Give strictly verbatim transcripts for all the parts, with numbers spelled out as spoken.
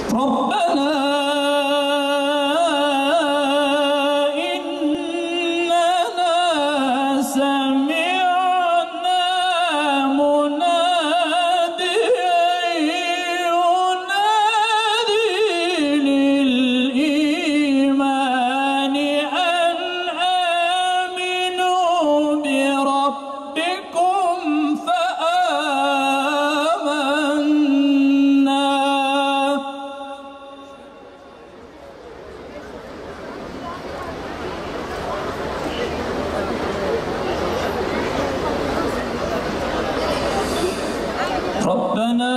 Rabbena ربنا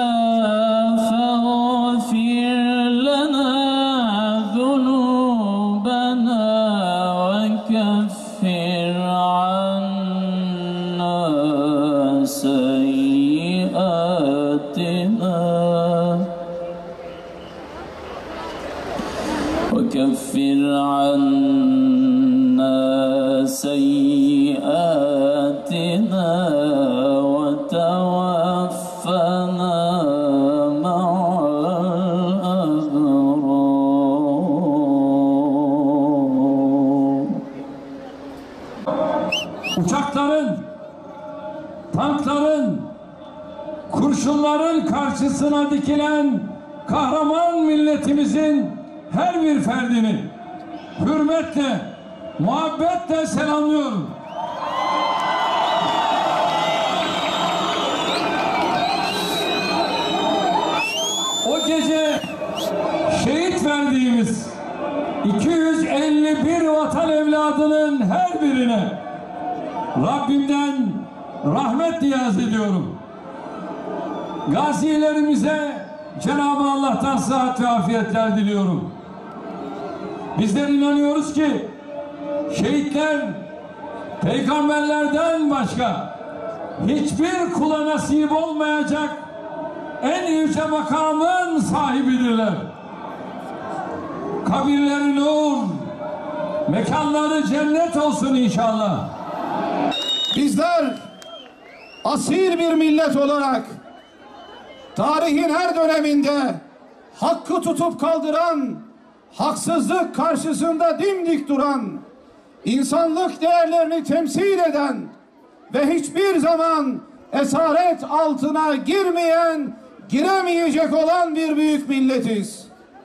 فاغفر لنا ذنوبنا وكفر عنا سيئاتنا وكفر عنا سيئاتنا وتوفنا مع الأبرار. Uçakların, tankların, kurşunların karşısına dikilen kahraman milletimizin her bir ferdini hürmetle, muhabbetle selamlıyorum. O gece şehit verdiğimiz iki yüz elli bir vatan evladının her birine Rabbimden rahmet niyaz ediyorum. Gazilerimize Cenab-ı Allah'tan sıhhat ve afiyetler diliyorum. Bizler inanıyoruz ki şehitler peygamberlerden başka hiçbir kula nasip olmayacak en yüce makamın sahibidirler. Kabirleri nur, mekanları cennet olsun inşallah. Bizler asil bir millet olarak tarihin her döneminde hakkı tutup kaldıran, haksızlık karşısında dimdik duran, insanlık değerlerini temsil eden ve hiçbir zaman esaret altına girmeyen, giremeyecek olan bir büyük milletiz.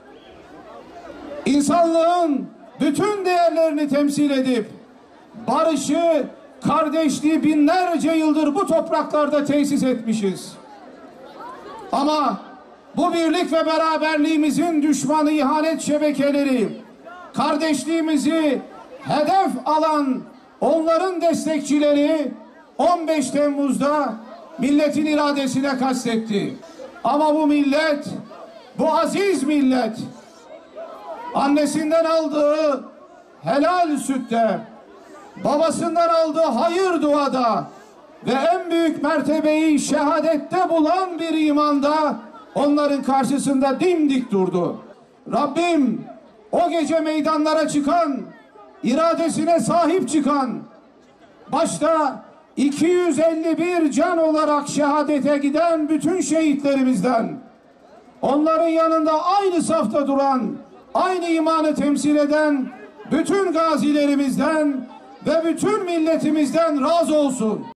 İnsanlığın bütün değerlerini temsil edip barışı, kardeşliği binlerce yıldır bu topraklarda tesis etmişiz. Ama bu birlik ve beraberliğimizin düşmanı ihanet şebekeleri, kardeşliğimizi hedef alan onların destekçileri on beş Temmuz'da milletin iradesine kastetti. Ama bu millet, bu aziz millet, annesinden aldığı helal sütte, babasından aldığı hayır duada ve en büyük mertebeyi şehadette bulan bir imanda onların karşısında dimdik durdu. Rabbim o gece meydanlara çıkan, iradesine sahip çıkan, başta iki yüz elli bir can olarak şehadete giden bütün şehitlerimizden, onların yanında aynı safta duran, aynı imanı temsil eden bütün gazilerimizden ve bütün milletimizden razı olsun.